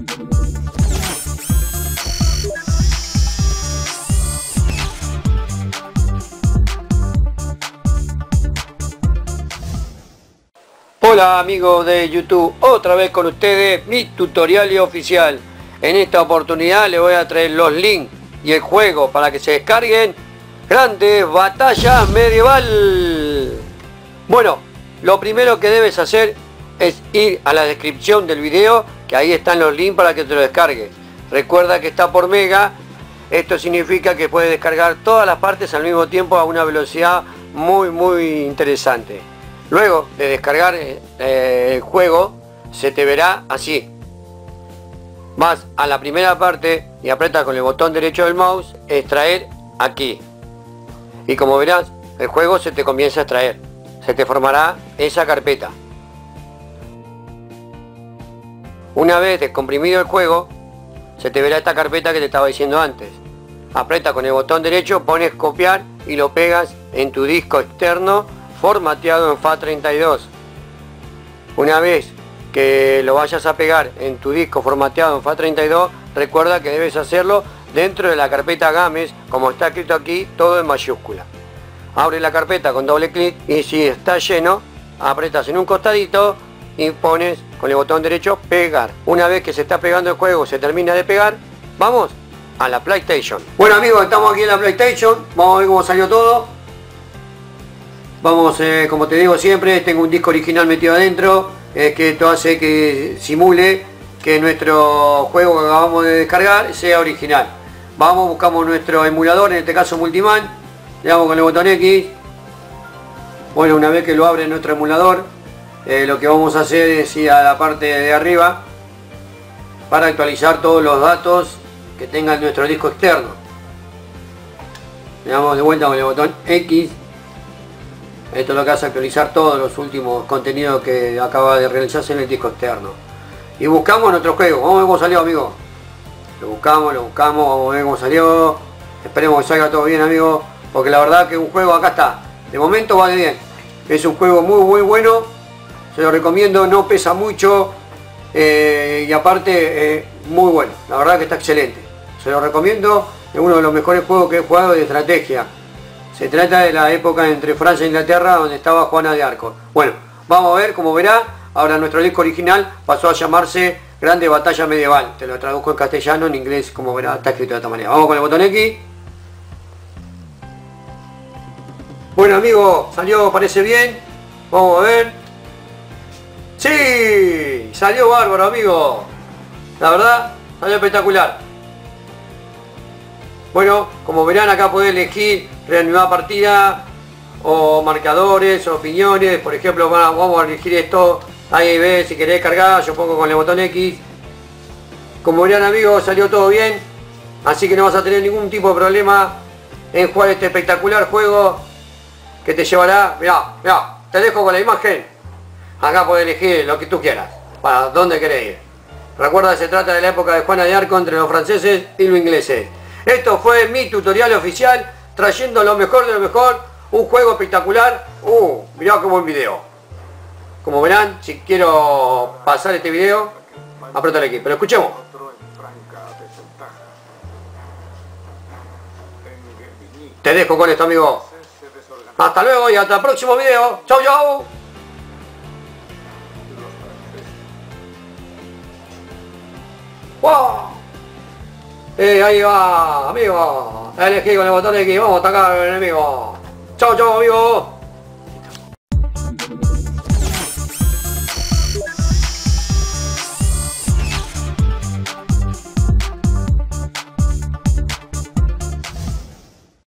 Hola amigos de YouTube, otra vez con ustedes mi tutorial oficial. En esta oportunidad les voy a traer los links y el juego para que se descarguen Grandes Batallas Medieval. Bueno, lo primero que debes hacer es ir a la descripción del video, que ahí están los links para que te lo descargues. Recuerda que está por mega, esto significa que puedes descargar todas las partes al mismo tiempo a una velocidad muy interesante. Luego de descargar el juego, se te verá así. Vas a la primera parte y apretas con el botón derecho del mouse, extraer aquí. Y como verás, el juego se te comienza a extraer. Se te formará esa carpeta. Una vez descomprimido el juego, se te verá esta carpeta que te estaba diciendo antes. Aprieta con el botón derecho, pones copiar y lo pegas en tu disco externo formateado en FAT32. Una vez que lo vayas a pegar en tu disco formateado en FAT32, recuerda que debes hacerlo dentro de la carpeta Games, como está escrito aquí, todo en mayúscula. Abre la carpeta con doble clic y si está lleno, apretas en un costadito y pones con el botón derecho pegar. Una vez que se está pegando el juego, se termina de pegar, vamos a la PlayStation. Bueno amigos, estamos aquí en la PlayStation, vamos a ver cómo salió todo. Vamos, como te digo siempre, tengo un disco original metido adentro, que esto hace que simule que nuestro juego que acabamos de descargar sea original. Vamos, buscamos nuestro emulador, en este caso Multiman, le damos con el botón X. Bueno, una vez que lo abre nuestro emulador, lo que vamos a hacer es ir a la parte de arriba para actualizar todos los datos que tenga nuestro disco externo. Le damos de vuelta con el botón X. Esto es lo que hace actualizar todos los últimos contenidos que acaba de realizarse en el disco externo. Y buscamos nuestro juego. Vamos a ver cómo salió, amigos. Lo buscamos, vamos a ver cómo salió. Esperemos que salga todo bien, amigos, porque la verdad que un juego acá está. De momento va bien. Es un juego muy bueno. Se lo recomiendo, no pesa mucho. Y aparte, muy bueno. La verdad que está excelente. Se lo recomiendo. Es uno de los mejores juegos que he jugado de estrategia. Se trata de la época entre Francia e Inglaterra, donde estaba Juana de Arco. Bueno, vamos a ver, como verá, ahora nuestro disco original pasó a llamarse Grande Batalla Medieval. Te lo traduzco en castellano, en inglés, como verá, está escrito de esta manera. Vamos con el botón X. Bueno amigos, salió, parece bien. Vamos a ver. ¡Sí! Salió bárbaro, amigos. La verdad, salió espectacular. Bueno, como verán, acá podés elegir reanimar partida o marcadores o opiniones. Por ejemplo, vamos a elegir esto. Ahí ves, si querés cargar, yo pongo con el botón X. Como verán amigos, salió todo bien. Así que no vas a tener ningún tipo de problema en jugar este espectacular juego que te llevará. Mirá, te dejo con la imagen. Acá podés elegir lo que tú quieras, para dónde querés ir. Recuerda que se trata de la época de Juana de Arco entre los franceses y los ingleses. Esto fue mi tutorial oficial, trayendo lo mejor de lo mejor, un juego espectacular. Mirá qué buen video. Como verán, si quiero pasar este video, apriétale aquí, pero escuchemos. Te dejo con esto, amigo. Hasta luego y hasta el próximo video. Chau. ¡Wow! Ahí va, amigo. Elegí con el botón X. Vamos a atacar al enemigo. Chau, amigo.